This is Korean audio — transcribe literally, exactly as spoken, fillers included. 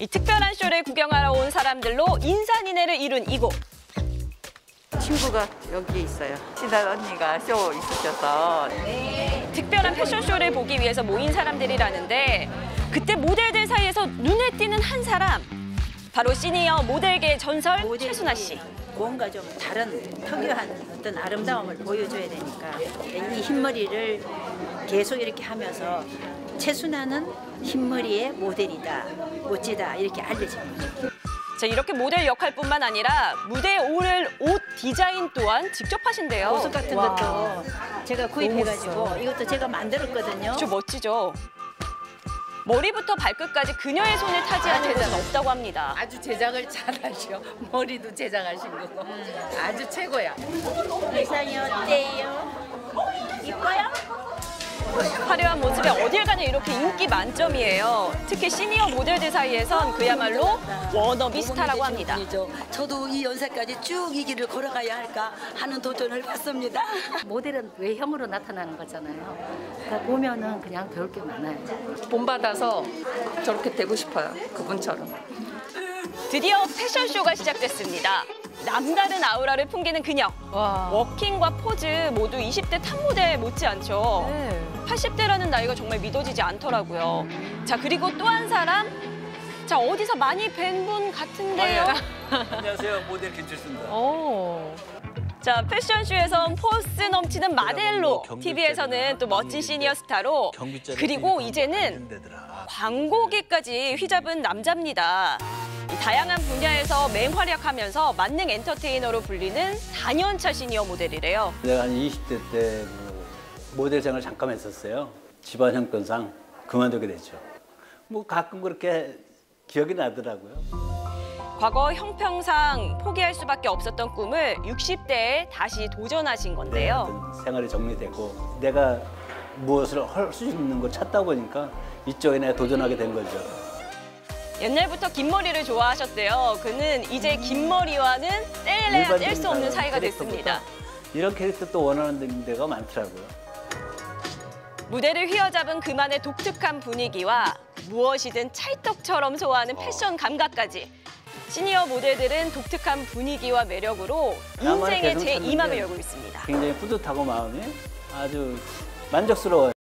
이 특별한 쇼를 구경하러 온 사람들로 인산인해를 이룬 이곳. 친구가 여기에 있어요. 친한 언니가 쇼 있으셔서. 특별한 패션쇼를 보기 위해서 모인 사람들이라는데 그때 모델들 사이에서 눈에 띄는 한 사람. 바로 시니어 모델계의 전설 최순아 씨. 뭔가 좀 다른 특유한 어떤 아름다움을 보여줘야 되니까 이 흰머리를 계속 이렇게 하면서 최순아는 흰머리의 모델이다, 멋지다 이렇게 알려집니다. 자, 이렇게 모델 역할뿐만 아니라 무대에 오를 옷 디자인 또한 직접 하신대요. 보석 같은 와. 것도 제가 구입해가지고 이것도 제가 만들었거든요. 좀 멋지죠? 머리부터 발끝까지 그녀의 손을 타지 않을 곳은 없다고 합니다. 아주 제작을 잘하셔. 머리도 제작하신 거고. 아주 최고야. 이상이 어때요? 이뻐요? 화려한 모습에 어딜 가나 이렇게 인기 만점이에요. 특히 시니어 모델들 사이에선 그야말로 워너비 스타라고 합니다. 저도 이 연세까지 쭉 이 길을 걸어가야 할까 하는 도전을 받습니다. 모델은 외형으로 나타나는 거잖아요. 그러니까 보면은 그냥 배울 게 많아요. 본받아서 저렇게 되고 싶어요. 그분처럼. 드디어 패션쇼가 시작됐습니다. 남다른 아우라를 풍기는 그녀. 와. 워킹과 포즈 모두 이십 대 탑모델 못지않죠. 네. 팔십 대라는 나이가 정말 믿어지지 않더라고요. 자, 그리고 또 한 사람. 자, 어디서 많이 뵌 분 같은데요. 안녕하세요. 모델 김칠수입니다. 오. 자, 패션쇼에선 포스 넘치는 마델로, 경비 티비에서는 또 멋진 시니어 스타로, 경비자리 그리고 되게 이제는 힘들더라. 광고계까지 휘잡은 남자입니다. 이 다양한 분야에서 맹활약하면서 만능 엔터테이너로 불리는 사 년차 시니어 모델이래요. 내가 한 이십 대 때 뭐 모델 생활 잠깐 했었어요. 집안 형편상 그만두게 됐죠. 뭐 가끔 그렇게 기억이 나더라고요. 과거 형평상 포기할 수밖에 없었던 꿈을 육십 대에 다시 도전하신 건데요. 네, 어떤 생활이 정리되고 내가 무엇을 할 수 있는 걸 찾다 보니까 이쪽에 내가 도전하게 된 거죠. 옛날부터 긴 머리를 좋아하셨대요. 그는 이제 긴 머리와는 뗄래야 뗄 수 없는 사이가 됐습니다. 이런 캐릭터 또 원하는 데가 많더라고요. 무대를 휘어잡은 그만의 독특한 분위기와 무엇이든 찰떡처럼 소화하는 패션 감각까지. 시니어 모델들은 독특한 분위기와 매력으로 인생의 제이막을 열고 있습니다. 굉장히 뿌듯하고 마음이 아주 만족스러워요.